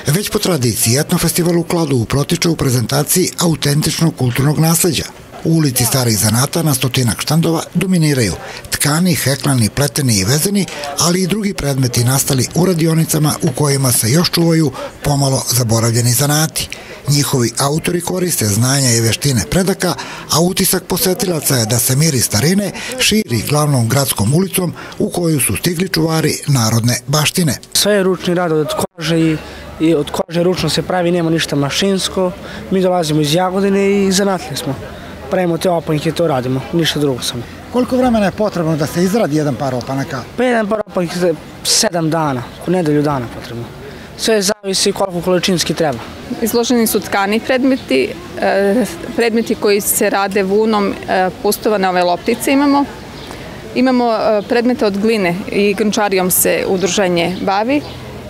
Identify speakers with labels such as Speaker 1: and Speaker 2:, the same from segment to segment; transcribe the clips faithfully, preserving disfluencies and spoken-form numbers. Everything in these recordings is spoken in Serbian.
Speaker 1: Već po tradiciji Etnofestival u Kladovu protiče u prezentaciji autentičnog kulturnog nasleđa. U ulici starih zanata na stotinak štandova dominiraju tkani, heklani, pleteni i vezeni, ali i drugi predmeti nastali u radionicama u kojima se još čuvaju pomalo zaboravljeni zanati. Njihovi autori koriste znanja i veštine predaka, a utisak posetilaca je da se mir iz starine širi glavnom gradskom ulicom u koju su stigli čuvari narodne baštine.
Speaker 2: Sve je ručni rad od kože i i od kože ručno se pravi, nema ništa mašinsko. Mi dolazimo iz Jagodine i zanatljivi smo. Pravimo te opanke, to radimo, ništa drugo samo.
Speaker 1: Koliko vremena je potrebno da se izradi jedan par opanaka?
Speaker 2: Pa jedan par opanke je sedam dana, u nedelju dana potrebno. Sve zavisi koliko količinski treba.
Speaker 3: Izloženi su tkani predmeti, predmeti koji se rade vunom, pustovane ove loptice imamo. Imamo predmete od gline i grnčarijom se udruženje bavi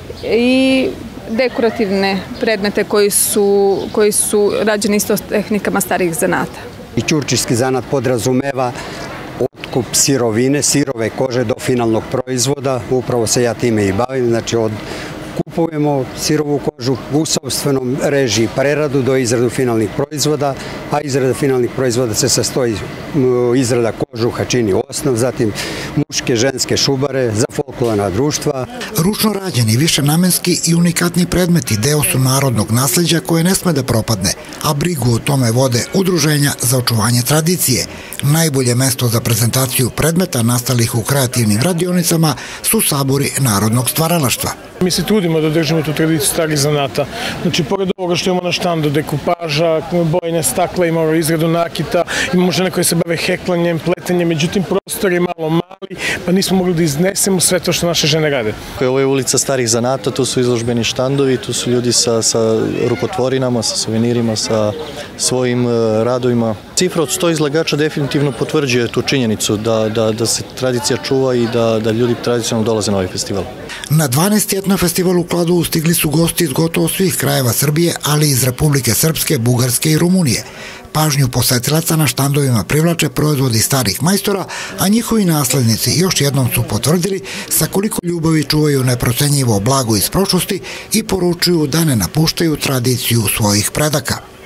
Speaker 3: i dekorativne predmete koji su, koji su rađeni isto tehnikama starih zanata.
Speaker 4: I ćurčijski zanat podrazumeva otkup sirovine, sirove kože do finalnog proizvoda, upravo se ja time i bavim, znači od kupujemo sirovu kožu u sopstvenom režiji preradu do izradu finalnih proizvoda, a izrada finalnih proizvoda se sastoji izrada kožuha čini osnov, zatim muške, ženske šubare za folklorna društva.
Speaker 1: Ručno rađeni, višenamenski i unikatni predmeti deo su narodnog nasleđa koje ne sme da propadne, a brigu o tome vode udruženja za očuvanje tradicije. Najbolje mesto za prezentaciju predmeta nastalih u kreativnim radionicama su sabori narodnog stvaralaštva.
Speaker 5: Mi se trudimo da držimo tu tradiciju starih zanata. Znači, pored ovoga što imamo na štandu, dekupaža, bojne stakla, imamo izradu nakita, imamo žene koje se bave heklanjem, pletenjem, međutim prostor je malo mali, pa nismo mogli da iznesemo sve to što naše žene rade.
Speaker 6: Ovo je ulica starih zanata, tu su izložbeni štandovi, tu su ljudi sa, sa rukotvorinama, sa suvenirima, sa svojim radovima. Cifra od sto izlagača definitivno potvrđuje tu činjenicu da, da, da se tradicija čuva i da, da ljudi tradicionalno dolaze na ovaj festival.
Speaker 1: Na dvanaesti Etnofestival u Kladovu stigli su gosti iz gotovo svih krajeva Srbije, ali i iz Republike Srpske, Bugarske i Rumunije. Pažnju posetilaca na štandovima privlače proizvodi starih majstora, a njihovi naslednici još jednom su potvrdili sa koliko ljubavi čuvaju neprocenjivo blago iz prošlosti i poručuju da ne napuštaju tradiciju svojih predaka.